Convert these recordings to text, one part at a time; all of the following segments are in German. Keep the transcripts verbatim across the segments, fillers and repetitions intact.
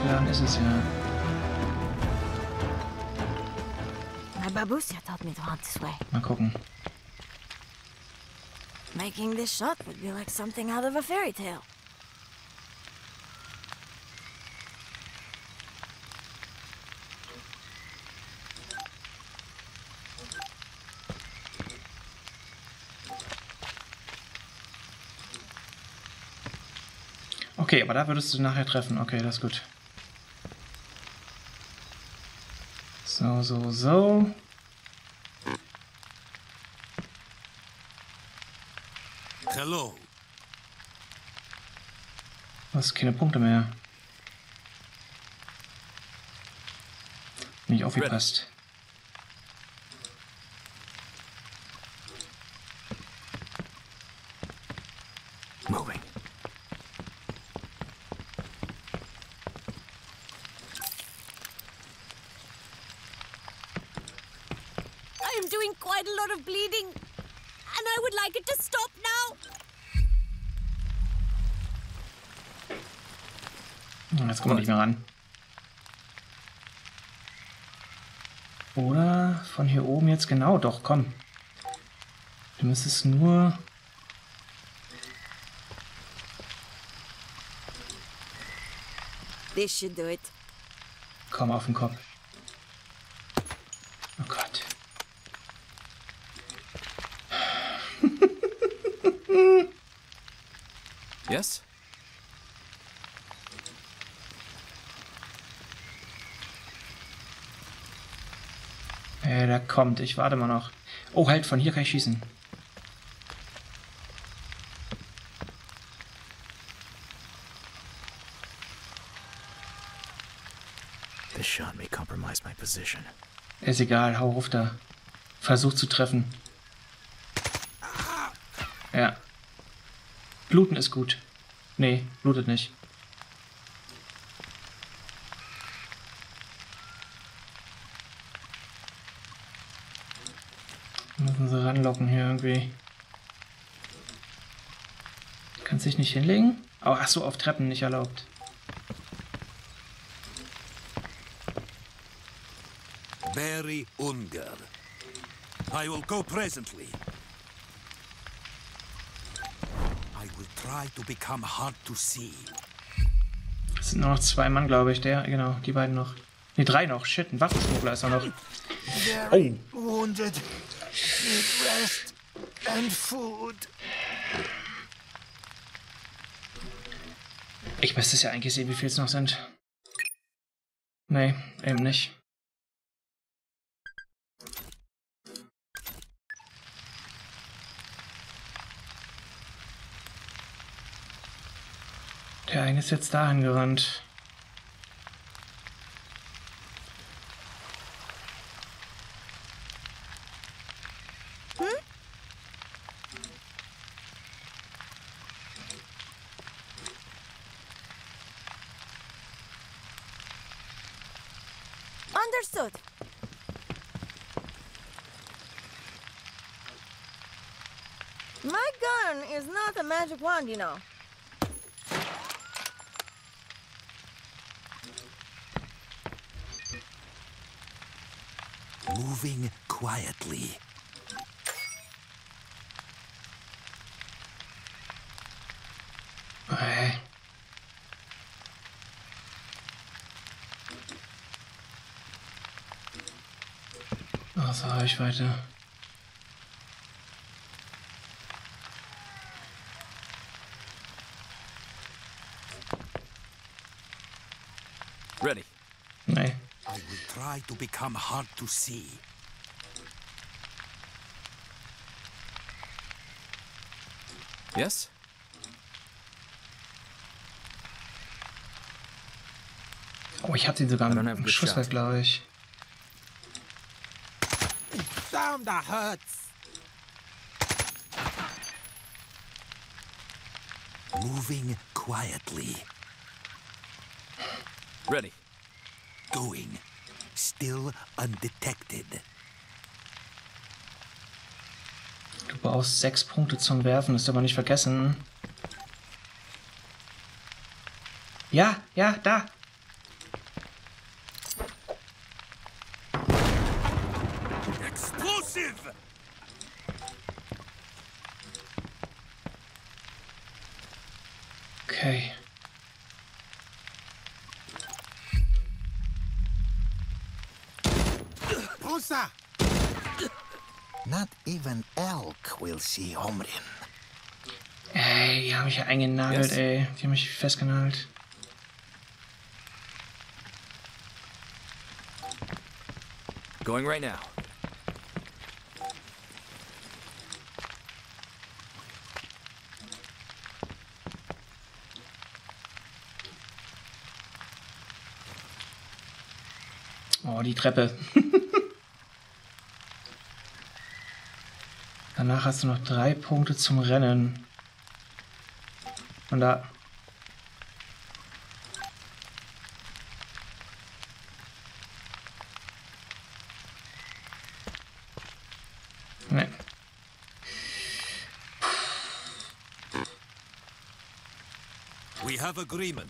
aufgeladen ist es ja. My babusia taught me to hunt this way. Mal gucken. Making this shot would be like something out of a fairy tale. Okay, aber da würdest du nachher treffen. Okay, das ist gut. So, so, so. Hello. Du hast keine Punkte mehr. Nicht aufgepasst. Moving. I am doing quite a lot of bleeding, and I would like it to stop now. Jetzt kommen wir nicht mehr ran. Oder von hier oben jetzt genau. Doch, komm. Du müsstest nur... This should do it. Komm auf den Kopf. Oh Gott. Yes? Äh, der kommt. Ich warte mal noch. Oh, halt, von hier kann ich schießen. This shot may compromise my position. Ist egal, hau ruf da. Versuch zu treffen. Ja. Bluten ist gut. Nee, blutet nicht. Müssen sie ranlocken hier irgendwie. Kannst dich nicht hinlegen? Oh, ach so, auf Treppen nicht erlaubt. Very Unger. I will go presently. I will try to become hard to see. Es sind nur noch zwei Mann, glaube ich. Der, genau, die beiden noch. Ne, drei noch. Shit, ein Waffenschmuggler ist auch noch. Very oh. Wounded. Need rest and food. Ich müsste es ja eigentlich sehen, wie viel es noch sind. Nee, eben nicht. Der eine ist jetzt dahin gerannt. Hm? Understood. My gun is not a magic wand, you know. Moving quietly. Hey. Außer Reichweite. Ready. Nee. I will try to become hard to see. Yes? Oh, ich hatte ihn sogar im Schusswert, glaube ich. Damn, that hurts. Moving quietly. Ready. Going. Still undetected. Du brauchst sechs Punkte zum Werfen, das ist aber nicht vergessen. Ja, ja, da. closer! Not even elk will see Omrin. Ey, die haben mich ja eingenagelt, Yes. ey. Die haben mich festgenagelt. Going right now. Oh, die Treppe. Danach hast du noch drei Punkte zum Rennen. Und da... Ne. We have agreement.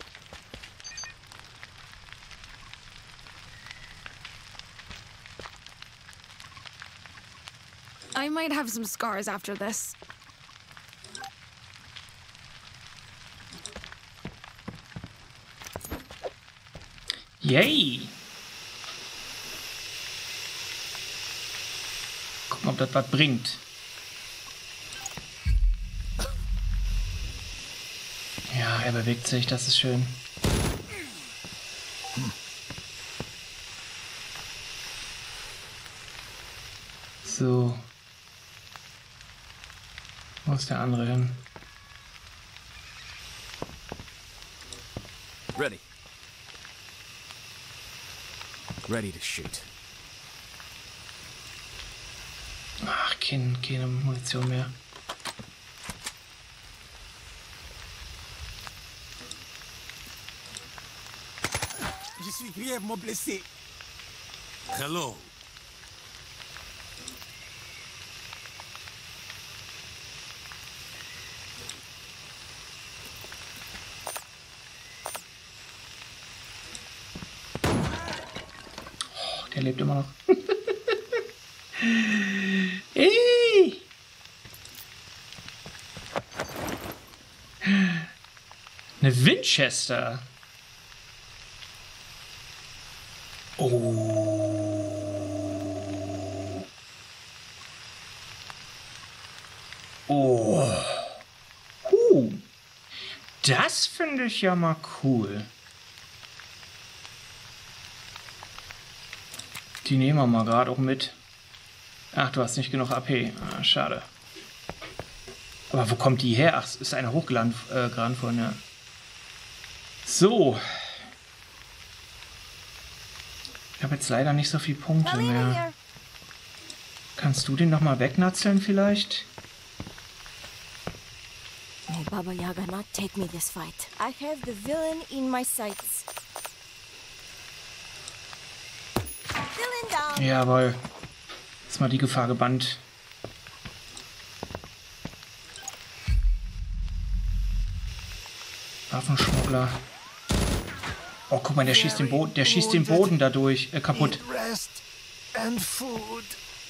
I might have some scars after this. Yay! Gucken, ob das was bringt. Ja, er bewegt sich, das ist schön. So. Wo ist der andere hin? Ready. Ready to shoot. Ach, kein, keine Munition mehr. Je suis grièvement blessé. Hello. Der lebt immer noch. Ey! Eine Winchester. Oh. Oh. Huh. Das finde ich ja mal cool. Die nehmen wir mal gerade auch mit. Ach, du hast nicht genug A P. Ah, schade. Aber wo kommt die her? Ach, es ist eine hochgeladen äh, gerade von, ja. So. Ich habe jetzt leider nicht so viele Punkte Melina mehr. here. Kannst du den noch mal wegnatzeln vielleicht? May Baba Yaga not take me this fight. I have the villain in my sights. Villain down. Jawohl. Ist mal die Gefahr gebannt. Waffenschmuggler. Oh, guck mal, der schießt den Boden, der schießt den Boden dadurch äh, kaputt. Eat rest and food.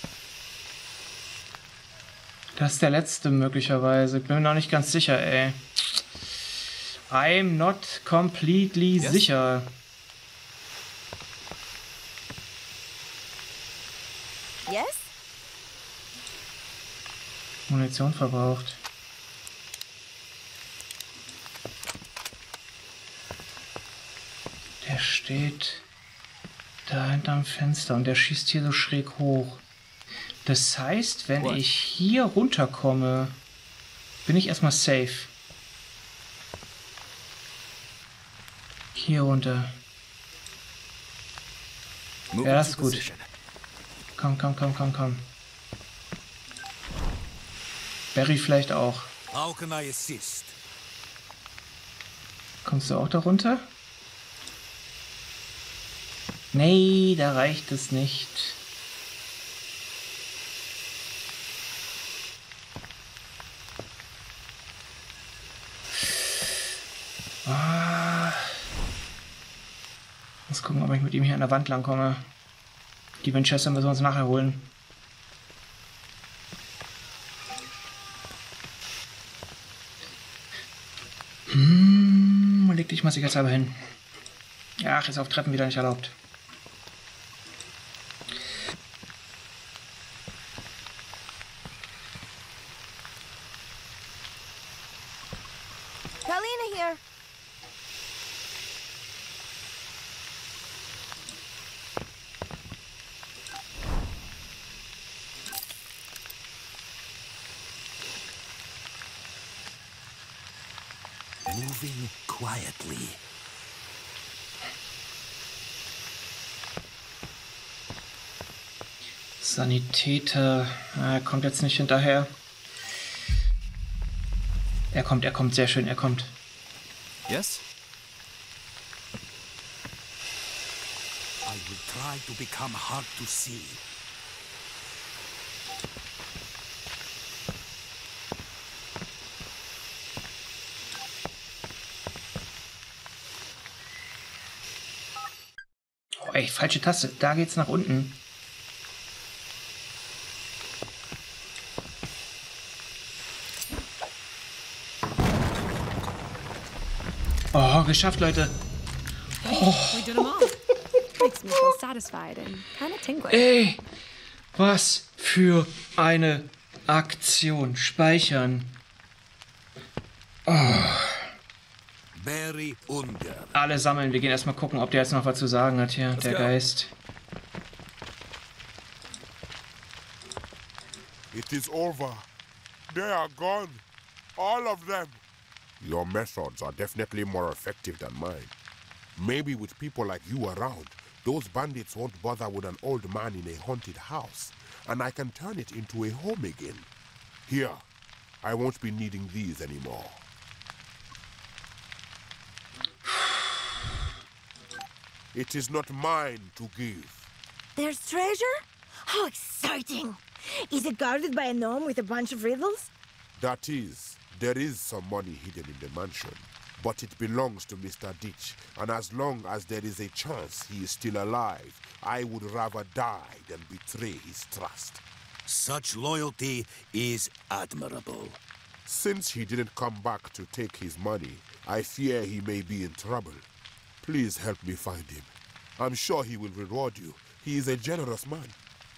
Das ist der letzte möglicherweise. Ich bin mir noch nicht ganz sicher, ey. I'm not completely Yes? sicher. Yes? Munition verbraucht. Der steht da hinterm Fenster und der schießt hier so schräg hoch. Das heißt, wenn What? ich hier runterkomme, bin ich erstmal safe. Hier runter. Move Ja, das into ist gut. position. Komm, komm, komm, komm, komm. Barry vielleicht auch. How can I assist? Kommst du auch da runter? Nee, da reicht es nicht. Ah. Muss gucken, ob ich mit ihm hier an der Wand lang komme. Die Winchester müssen wir uns nachher holen. Hm, leg dich mal sicherheitshalber hin. Ach, ist auf Treppen wieder nicht erlaubt. moving quietly. Sanitäter. Er kommt jetzt nicht hinterher. Er kommt, er kommt, sehr schön, er kommt. Yes? I will try to become hard to see. Oh, ey, falsche Taste. Da geht's nach unten. Oh, geschafft, Leute. We did them all. Makes me feel satisfied and kind of tingly. Ey, was für eine Aktion. Speichern. Oh. Very Unger. Alle sammeln. Wir gehen erstmal gucken, ob der jetzt noch was zu sagen hat hier, der go. Geist. It is over. They are gone. All of them. Your methods are definitely more effective than mine. Maybe with people like you around, those bandits won't bother with an old man in a haunted house, and I can turn it into a home again. Here, I won't be needing these anymore. It is not mine to give. There's treasure? How exciting! Is it guarded by a gnome with a bunch of riddles? That is, there is some money hidden in the mansion, but it belongs to Mister Ditch, and as long as there is a chance he is still alive, I would rather die than betray his trust. Such loyalty is admirable. Since he didn't come back to take his money, I fear he may be in trouble. Please help me find him. I'm sure he will reward you. He is a generous man.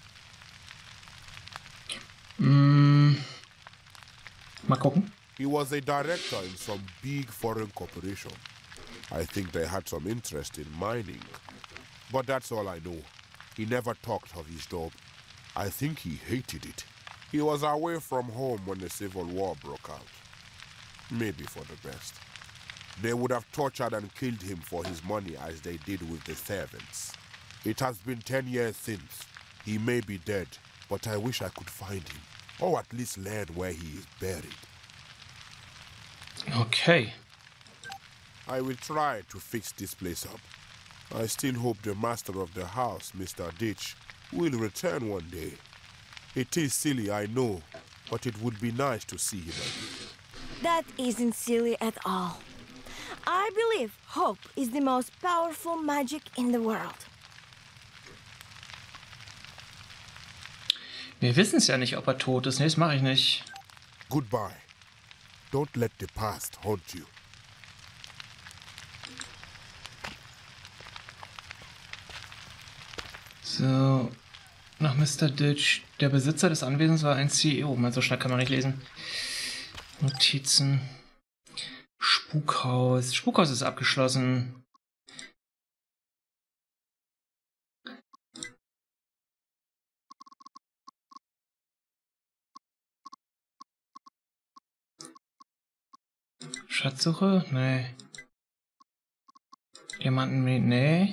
Mm. Mal gucken. He was a director in some big foreign corporation. I think they had some interest in mining. But that's all I know. He never talked of his job. I think he hated it. He was away from home when the Civil War broke out. Maybe for the best. They would have tortured and killed him for his money as they did with the servants. It has been ten years since. He may be dead, but I wish I could find him. Or at least learn where he is buried. Okay. I will try to fix this place up. I still hope the master of the house, Mister Ditch, will return one day. It is silly, I know, but it would be nice to see him again. That isn't silly at all. I believe hope is the most powerful magic in the world. Wir wissen es ja nicht, ob er tot ist. Nee, das mache ich nicht. Goodbye. Don't let the past haunt you. So, nach Mister Ditch. Der Besitzer des Anwesens war ein C E O. Man, so schnell kann man nicht lesen. Notizen. Spukhaus. Spukhaus ist abgeschlossen. Schatzsuche? Nee. Diamanten? Nee.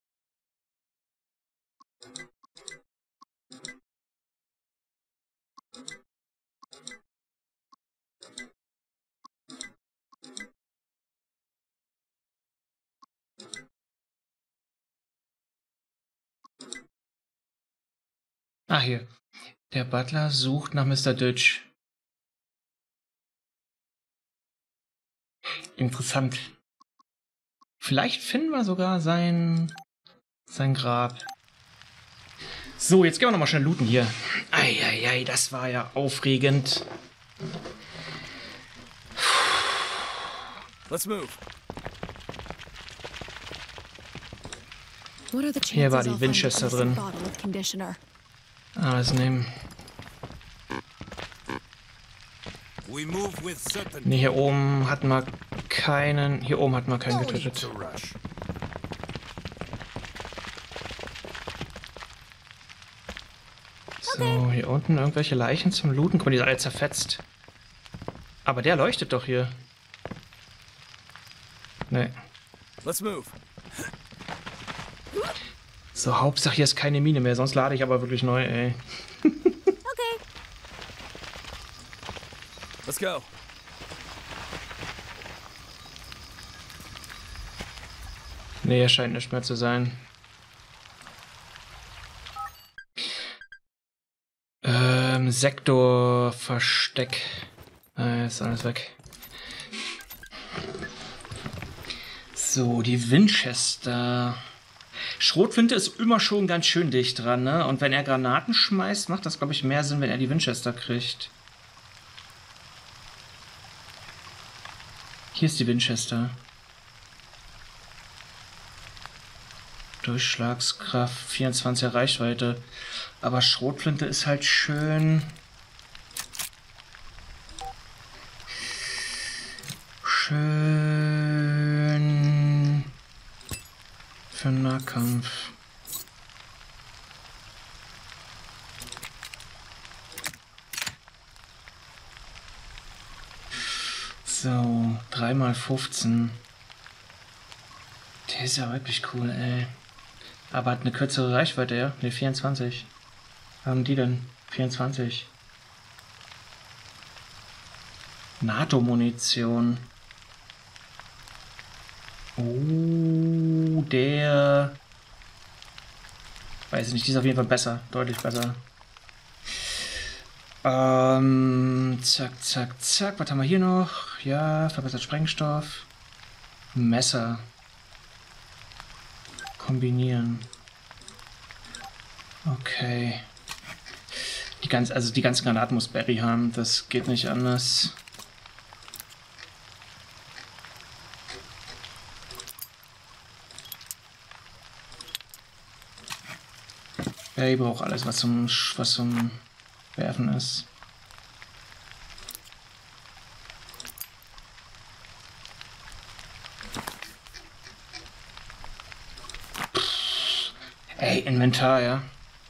Ah, hier. Der Butler sucht nach Mister Ditch. Interessant. Vielleicht finden wir sogar sein, sein Grab. So, jetzt gehen wir nochmal schnell looten hier. Eieiei, das war ja aufregend. Let's move. What are the Hier war chances die I'll find Winchester a drin. bottle with conditioner? Alles nehmen. We move with certainty. Ne, hier oben hatten wir keinen. Hier oben hatten wir keinen No need getötet. to rush. So, hier unten irgendwelche Leichen zum Looten. Guck mal, die sind alle zerfetzt. Aber der leuchtet doch hier. Nee. Let's move. So, Hauptsache hier ist keine Mine mehr, sonst lade ich aber wirklich neu, ey. Okay. Let's go. Nee, scheint nicht mehr zu sein. Ähm, Sektorversteck. Ah, ist alles weg. So, die Winchester. Schrotflinte ist immer schon ganz schön dicht dran, ne? Und wenn er Granaten schmeißt, macht das, glaube ich, mehr Sinn, wenn er die Winchester kriegt. Hier ist die Winchester. Durchschlagskraft, vierundzwanziger Reichweite. Aber Schrotflinte ist halt schön. Schön. Für Nahkampf. So, drei mal fünfzehn. Der ist ja wirklich cool, ey. Aber hat eine kürzere Reichweite, ja? Ne, vierundzwanzig. Haben die denn? vierundzwanzig. NATO-Munition. Oh, der... Weiß ich nicht, die ist auf jeden Fall besser. Deutlich besser. Ähm, zack, zack, zack. Was haben wir hier noch? Ja, verbessert Sprengstoff. Messer. Kombinieren. Okay. Die ganz, also die ganzen Granaten muss Barry haben. Das geht nicht anders. Barry braucht alles, was zum, was zum Werfen ist. Ey, Inventar, ja.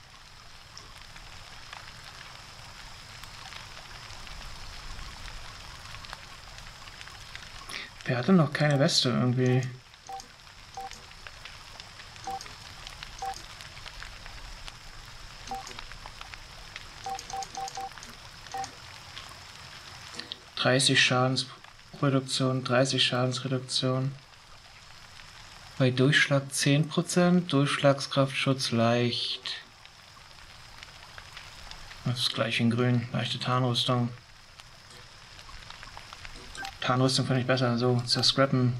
Wer hatte noch keine Weste irgendwie? dreißig Schadensreduktion, dreißig Schadensreduktion. Bei Durchschlag zehn Prozent, Durchschlagskraftschutz leicht. Das ist gleich in grün, leichte Tarnrüstung. Tarnrüstung finde ich besser, so, zerscrappen.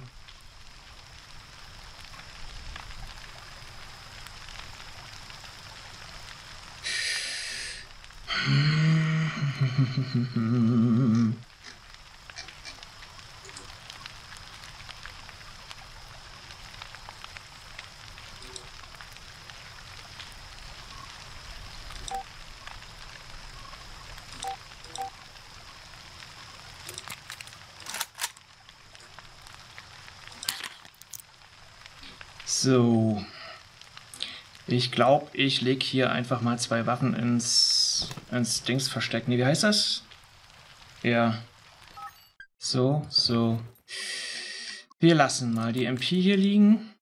So, ich glaube, ich lege hier einfach mal zwei Waffen ins, ins Dings verstecken. Nee, wie heißt das? Ja. So, so. Wir lassen mal die M P hier liegen.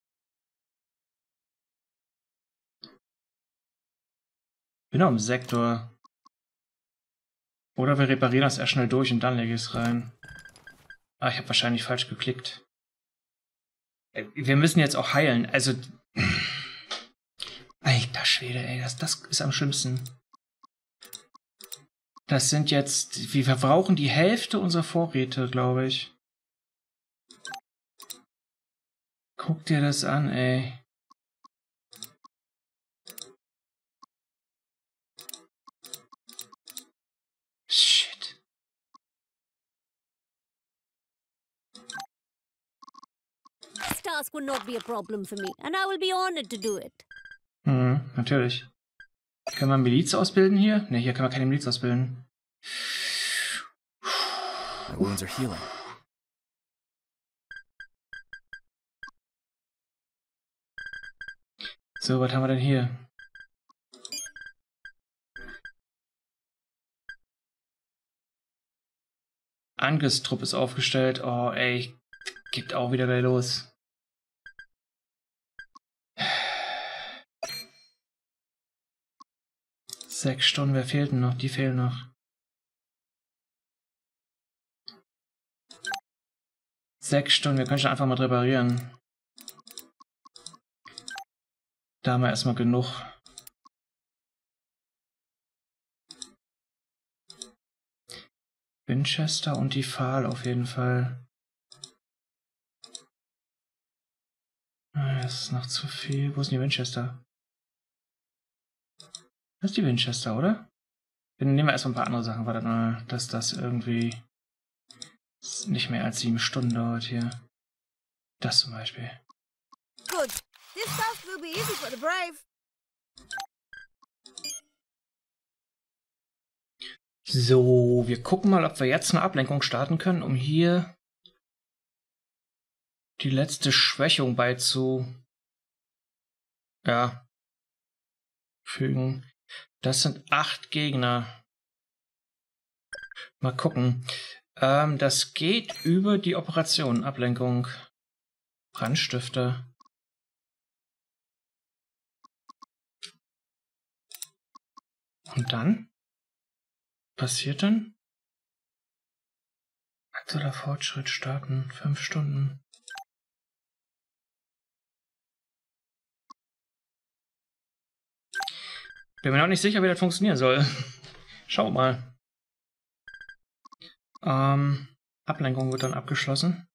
Bin am Sektor. Oder wir reparieren das erst schnell durch und dann lege ich es rein. Ah, ich habe wahrscheinlich falsch geklickt. Wir müssen jetzt auch heilen, also... Alter Schwede, ey, das, das ist am schlimmsten. Das sind jetzt... Wir verbrauchen die Hälfte unserer Vorräte, glaube ich. Guck dir das an, ey. Shit. This task will not be a problem for me, and I will be honored to do it. Mhm, natürlich. Können wir Miliz ausbilden hier? Ne, hier können wir keine Miliz ausbilden. My wounds are healing. So, was haben wir denn hier? Angriffstrupp ist aufgestellt. Oh, ey. Geht auch wieder gleich los. Sechs Stunden, wer fehlt denn noch? Die fehlen noch. Sechs Stunden, wir können schon einfach mal reparieren. Da haben wir erstmal genug. Winchester und die Pfahl auf jeden Fall. Das ist noch zu viel. Wo sind die Winchester? Das ist die Winchester, oder? Dann nehmen wir erstmal ein paar andere Sachen. Wartet mal, dass das irgendwie nicht mehr als sieben Stunden dauert hier. Das zum Beispiel. Good. This task will be easy for the brave. So, wir gucken mal, ob wir jetzt eine Ablenkung starten können, um hier die letzte Schwächung beizu ja, fügen. Das sind acht Gegner. Mal gucken. Ähm, das geht über die Operation. Ablenkung. Brandstifter. Und dann? Passiert dann? Aktueller Fortschritt starten. Fünf Stunden. Bin mir noch nicht sicher, wie das funktionieren soll. Schau mal. Ähm, Ablenkung wird dann abgeschlossen.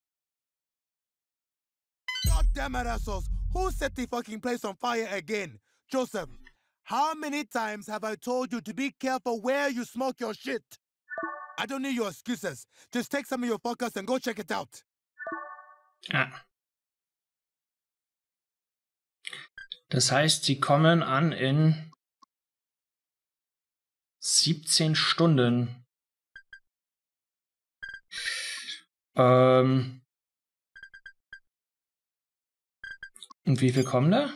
God damn it, assholes! Who set the fucking place on fire again? Joseph, how many times have I told you to be careful where you smoke your shit? I don't need your excuses. Just take some of your focus and go check it out. Ah. Das heißt, sie kommen an in siebzehn Stunden. Ähm. Und wie viel kommen da?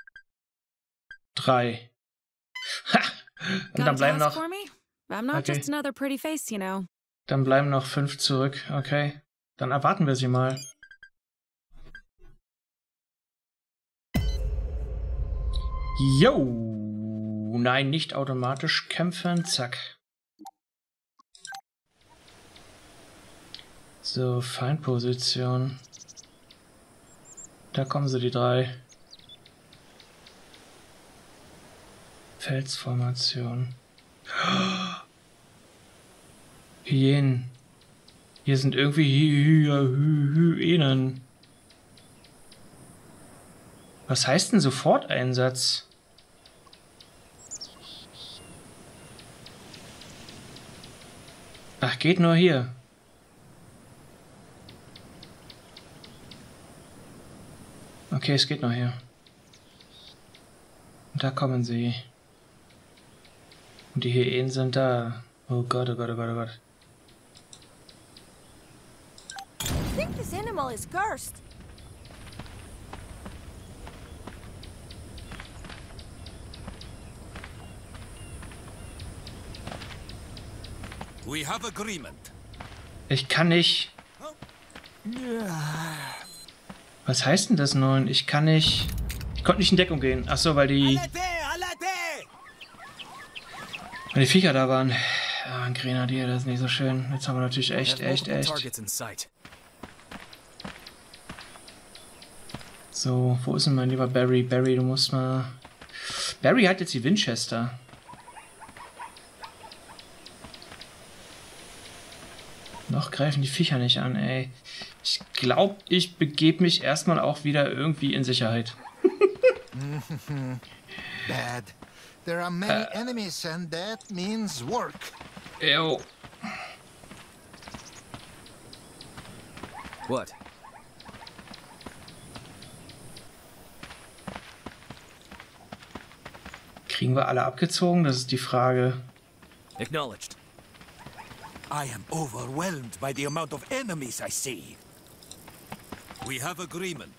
Drei. Ha! Und dann bleiben noch. Okay. Face, you know. Dann bleiben noch fünf zurück. Okay. Dann erwarten wir sie mal. Yo! Nein, nicht automatisch kämpfen. Zack. So, Feindposition. Da kommen sie, die drei. Felsformation. Hyänen. Hier sind irgendwie Hy Hy Hy Hyänen. Was heißt denn Soforteinsatz? Ach, geht nur hier. Okay, es geht nur hier. Und da kommen sie. Und die Hyänen sind da. Oh Gott, oh Gott, oh Gott, oh Gott. I think this animal is cursed. We have agreement. Ich kann nicht. Was heißt denn das nun? Ich kann nicht. Ich konnte nicht in Deckung gehen. Ach so, weil die. Weil die Viecher da waren. Ja, ein Grenadier, das ist nicht so schön. Jetzt haben wir natürlich echt, echt, echt. So, wo ist denn mein lieber Barry? Barry, du musst mal. Barry hat jetzt die Winchester. Noch greifen die Viecher nicht an, ey. Ich glaube, ich begebe mich erstmal auch wieder irgendwie in Sicherheit. Dad, there are many uh, enemies and that means work. Ew. What? Kriegen wir alle abgezogen? Das ist die Frage. Acknowledged. I am overwhelmed by the amount of enemies I see. We have agreement.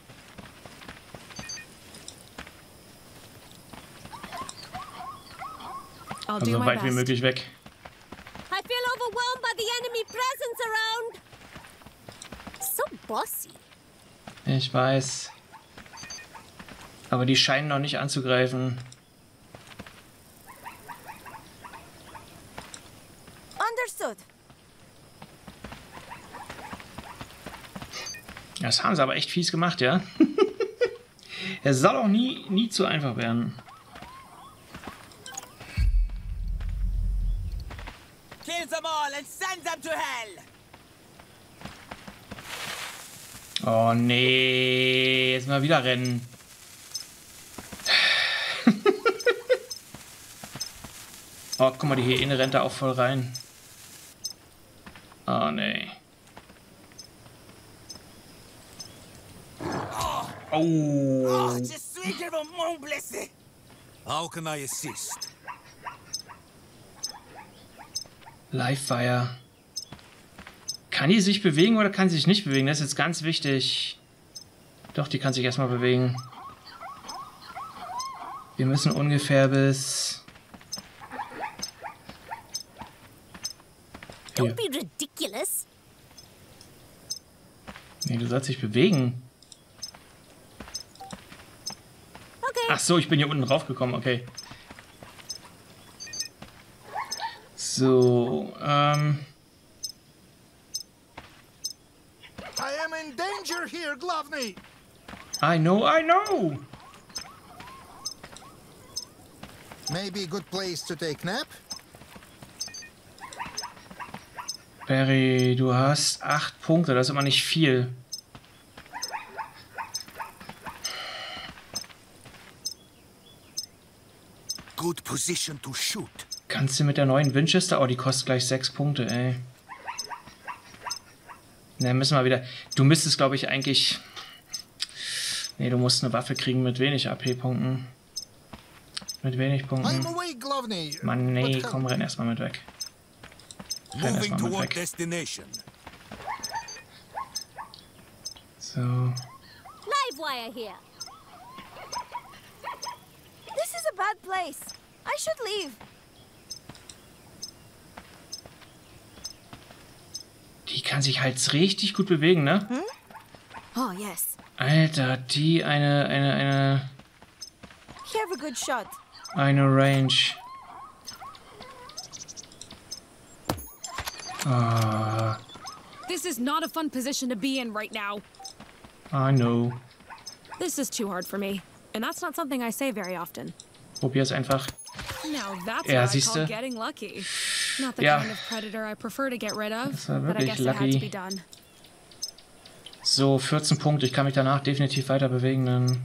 I'll Also do so my weit wie best. möglich weg. I feel overwhelmed by the enemy presence around. bossy. Ich weiß. Aber die scheinen noch nicht anzugreifen. Understood. Das haben sie aber echt fies gemacht, ja? Es soll auch nie, nie zu einfach werden. Kill them all and send them to hell! Oh nee, jetzt mal wieder rennen. Oh, guck mal, die Hyäne rennt da auch voll rein. Oh nee. Oh. How can I assist? Livefire. Kann die sich bewegen oder kann sie sich nicht bewegen? Das ist jetzt ganz wichtig. Doch, die kann sich erstmal bewegen. Wir müssen ungefähr bis... Don't be ridiculous. Nee, du sollst dich bewegen. Okay. Ach so, ich bin hier unten raufgekommen, okay. So, ähm... I am in danger here, Glovny. I know, I know! Maybe a good place to take nap? Barry, du hast acht Punkte, das ist immer nicht viel. Good position to shoot. Kannst du mit der neuen Winchester... Oh, die kostet gleich sechs Punkte, ey. Ne, müssen wir wieder... Du müsstest, glaube ich, eigentlich... Ne, du musst eine Waffe kriegen mit wenig A P-Punkten. Mit wenig Punkten. Mann, nee, komm, renn erstmal mit weg. Renn erstmal mit weg. Destination. So. Livewire here. This is a bad place. I should leave. Die kann sich halt richtig gut bewegen, ne? Hm? Oh, yes. Alter, die eine, eine, eine... Have a good shot. Eine Range. Ah, This is not a fun position to be in right now. I know. This is too hard for me. And that's not something I say very often. Probier's einfach. Now that's Ja, what I siehste. call getting lucky. Not the Ja. kind of predator I prefer to get rid of, Das war but I wirklich guess it had to lucky. be done. So, vierzehn Punkte. Ich kann mich danach definitiv weiter bewegen. Dann.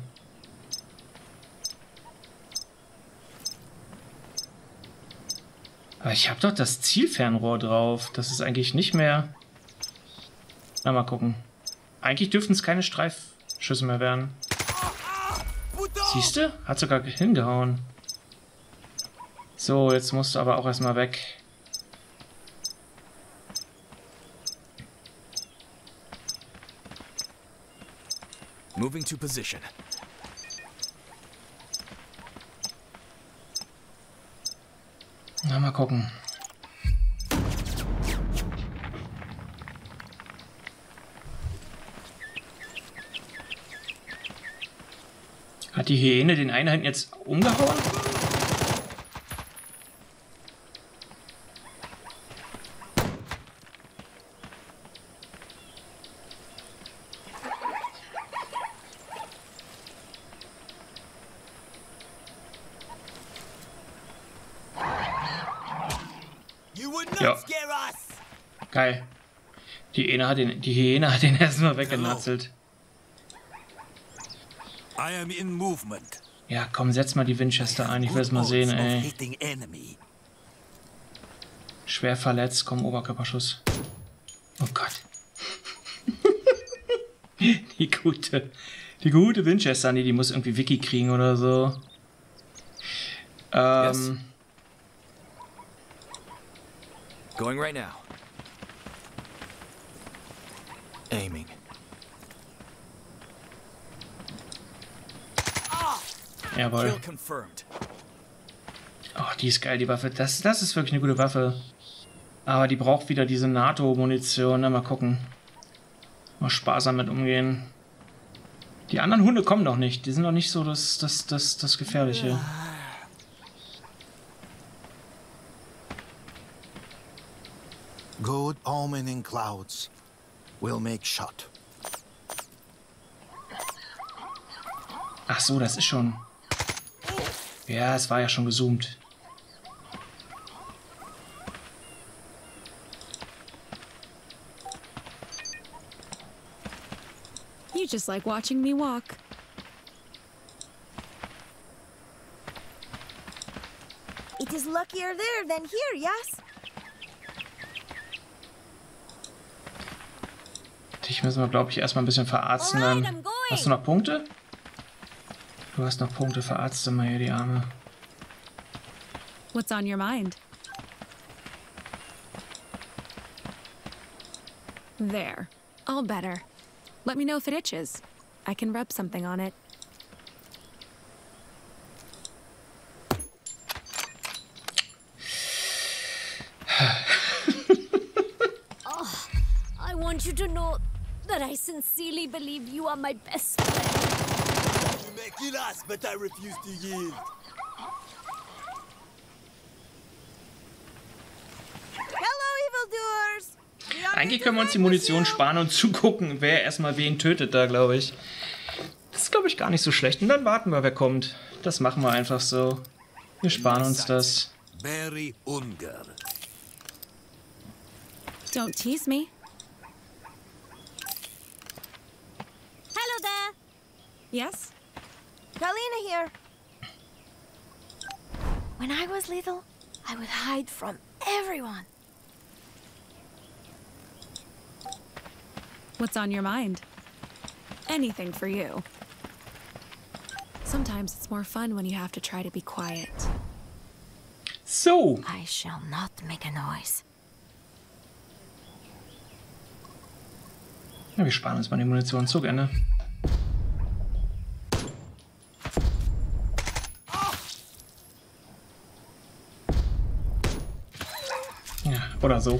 Aber ich habe doch das Zielfernrohr drauf. Das ist eigentlich nicht mehr... Na, mal gucken. Eigentlich dürften es keine Streifschüsse mehr werden. Siehst du? Hat sogar hingehauen. So, jetzt musst du aber auch erstmal weg. Moving to position. Na, mal gucken. Hat die Hyäne den Einheiten jetzt umgehauen? Ja. Geil. Die Hyäne hat den, die Hyäne hat den erstmal weggenatzelt. I am in movement. Ja, komm, setz mal die Winchester ein. Ich will es mal sehen, ey. Schwer verletzt, komm, Oberkörperschuss. Oh Gott. Die gute. Die gute Winchester, nee, die muss irgendwie Wiki kriegen oder so. Ähm. Yes. Going right now. Aiming. Jawohl. Kill confirmed. Oh, die ist geil, die Waffe. Das, das ist wirklich eine gute Waffe. Aber die braucht wieder diese NATO-Munition. Na, mal gucken. Mal sparsam mit umgehen. Die anderen Hunde kommen noch nicht. Die sind noch nicht so das, das, das, das Gefährliche. Good omen in clouds. We'll make shot. Ach so, das ist schon... Ja, es war ja schon gezoomt. You just like watching me walk. It is luckier there than here, yes? Dich müssen wir, glaube ich, erstmal ein bisschen verarzten. Dann. Hast du noch Punkte? Du hast noch Punkte, verarzte mal hier die Arme. What's on your mind? There. All better. Let me know if it itches. I can rub something on it. Oh, I want you to know that I sincerely believe you are my best friend. You may kill us, but I refuse to yield. Hello, evildoers! Eigentlich können wir uns die Munition sparen und zugucken, wer erstmal wen tötet da, glaube ich. Das ist, glaube ich, gar nicht so schlecht. Und dann warten wir, wer kommt. Das machen wir einfach so. Wir sparen uns das. Very Unger. Don't tease me. Hello there. Yes? Kalina here. When I was little, I would hide from everyone. What's on your mind? Anything for you. Sometimes it's more fun when you have to try to be quiet. So. I shall not make a noise. Ja, wir sparen uns mal die Munition. Zug, Ende. Ja, oder so.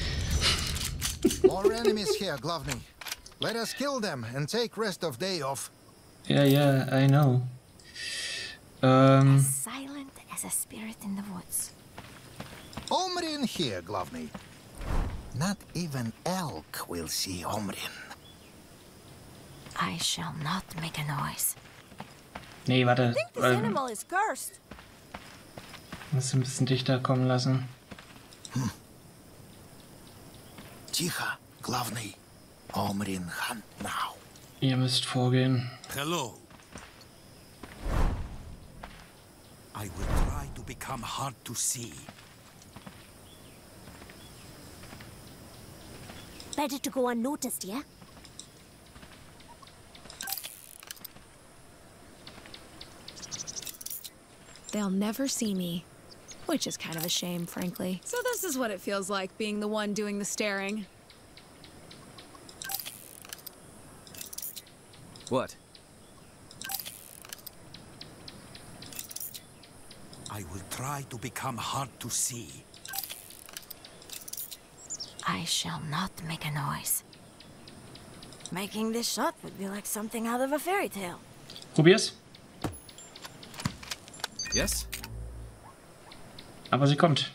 More enemies here, Glovny. Let us kill them and take rest of day off. Ja, ja, I know. Ähm. Silent as a spirit in the woods. Omrin here, Glovny. Not even elk will see Omrin. I shall not make a noise. Nee, warte. I think this Ähm, animal is cursed. muss ein bisschen dichter kommen lassen. Hm. Тихо, Glovny. Omrin hunt now. Ihr müsst vorgehen. Hello. I will try to become hard to see. Better to go unnoticed, yeah? They'll never see me. Which is kind of a shame, frankly. So this is what it feels like, being the one doing the staring. What? I will try to become hard to see. I shall not make a noise. Making this shot would be like something out of a fairy tale. Probier's. Yes? Aber sie kommt.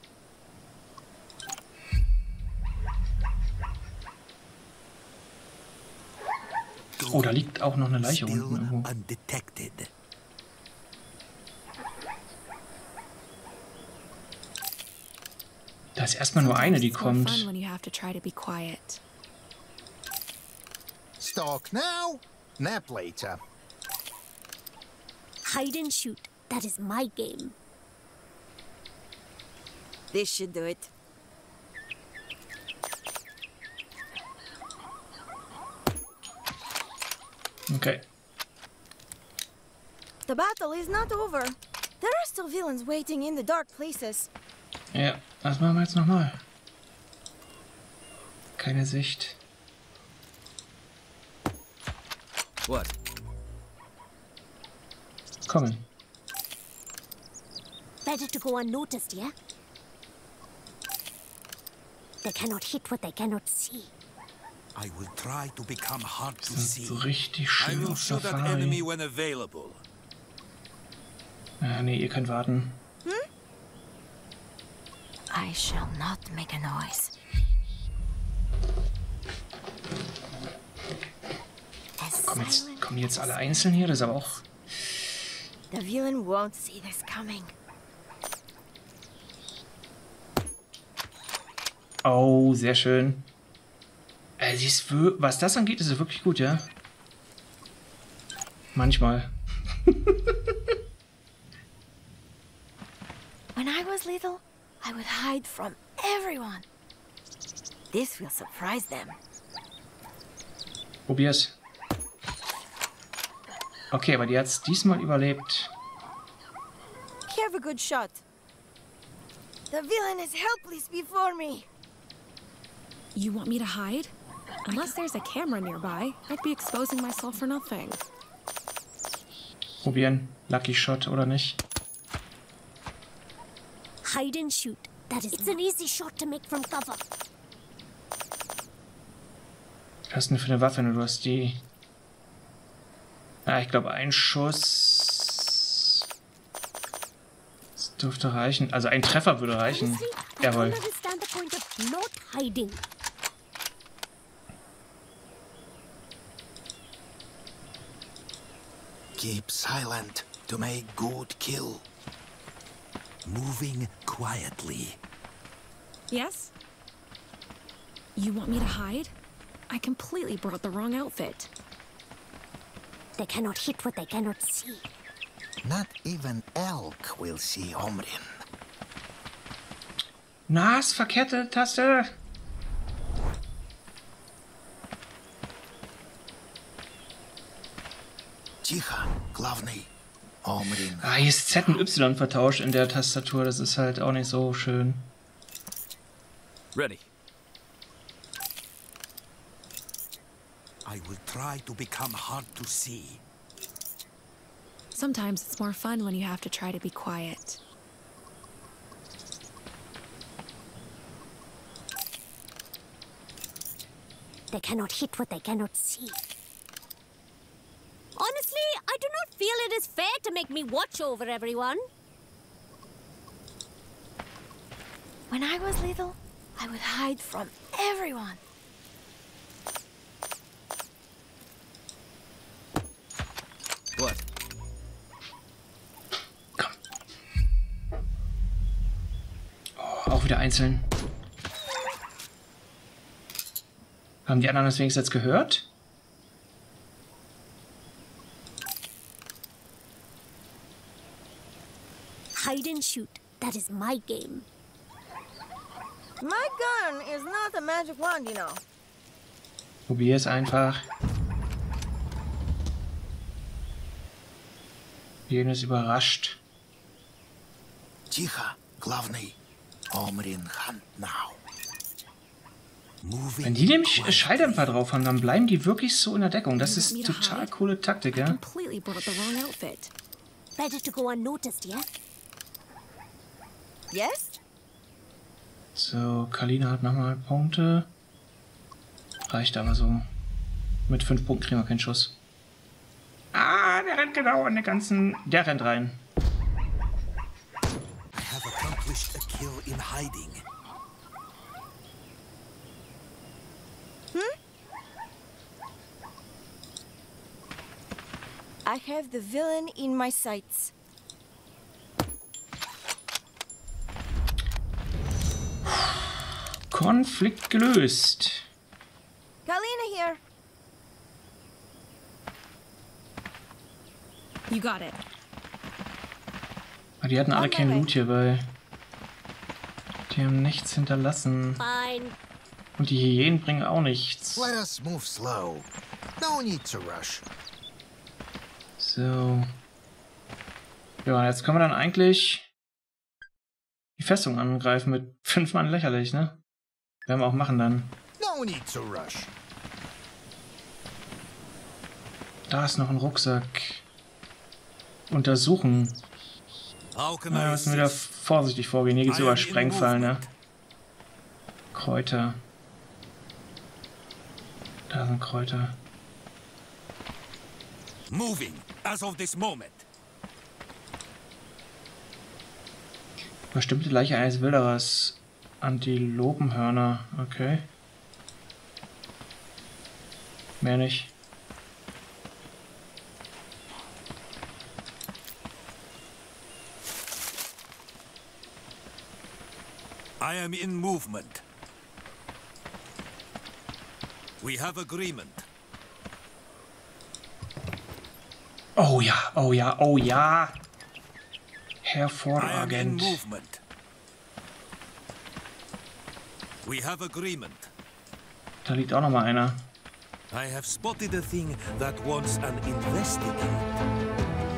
Oh, da liegt auch noch eine Leiche Still unten irgendwo. undetected. Da ist erstmal nur eine, die It's more fun kommt. when you have to try to be quiet. Stalk now, nap later. Hide and shoot. That is my game. This should do it. Okay. The battle is not over. There are still villains waiting in the dark places. Ja, das machen wir jetzt nochmal. Keine Sicht. What? Kommen. Better to go unnoticed, yeah? They cannot hit what they cannot see. I will try to become hard to Das ist see. so richtig I schön will auf shoot that Safari. enemy when available. Ja, nee, ihr könnt warten. I shall not make a noise. As Kommen jetzt, silent kommen die jetzt as- alle einzeln hier? Das ist aber auch... The villain won't see this coming. Oh, sehr schön. Äh, sie ist wir- was das angeht, ist sie wirklich gut, ja? Manchmal. When I was little, I would hide from everyone. This will surprise them. Probier's. Okay, aber die hat's diesmal überlebt. Have a good shot. The villain is helpless before me. You want me to hide? Unless there's a camera nearby, I'd be exposing myself for nothing. Probieren. Lucky Shot oder nicht? Hide and shoot. That is it's an easy shot to make from cover. Was hast du denn für eine Waffe? Du hast die... Ah, ich glaube, ein Schuss... Das dürfte reichen. Also ein Treffer würde reichen. Honestly, I Jawohl. don't understand the point of not hiding. Keep silent to make good kill. Moving quietly. Yes? You want me to hide? I completely brought the wrong outfit. They cannot hit what they cannot see. Not even elk will see Omrin. Na, ist verkehrte Taste. Тихо, главный. Omrin. Ah, hier ist Z und Y vertauscht in der Tastatur. Das ist halt auch nicht so schön. Ready. I will try to become hard to see. Sometimes it's more fun when you have to try to be quiet. They cannot hit what they cannot see. Honestly, I do not feel it is fair to make me watch over everyone. When I was little, I would hide from everyone. What? Oh, auch wieder einzeln. Haben die anderen das wenigstens jetzt gehört? Hide and shoot. That is my game. My gun is not a magic wand, you know. Probier es einfach. Jeden ist überrascht. Тихо, главный. Omrin hunt now. Moving Wenn die nämlich quietly. Schalldämpfer drauf haben, dann bleiben die wirklich so in der Deckung. Das You ist want me to total hide? coole Taktik, I ja? completely brought the wrong outfit. Better to go unnoticed, yeah? Yes? So, Kalina hat nochmal Punkte. Reicht aber so. Mit fünf Punkten kriegen wir keinen Schuss. Ah, der rennt genau an der ganzen... Der rennt rein. I have accomplished a kill in hiding. I have the villain in my sights. Konflikt gelöst. Kalina here. You got it. Aber die hatten alle On my kein way. Loot hierbei. Die haben nichts hinterlassen. Fine. Und die Hyänen bringen auch nichts. Let us move slow. No need to rush. So. Ja, jetzt können wir dann eigentlich die Festung angreifen mit fünf Mann, lächerlich, ne? Werden wir auch machen dann. No need to rush. Da ist noch ein Rucksack. Untersuchen. How can Ja, I müssen wir wieder assist? vorsichtig vorgehen. Hier gibt es I am überall in Sprengfallen, ne? movement. Kräuter. Da sind Kräuter. Moving as of this moment. Bestimmte Leiche eines Wilderers. Antilopenhörner. Okay. Mehr nicht. I am in movement. We have agreement. Oh ja, oh ja, oh ja. I am in Hervorragend. movement. We have agreement. Da liegt auch noch mal einer. I have spotted a thing that wants an investigate.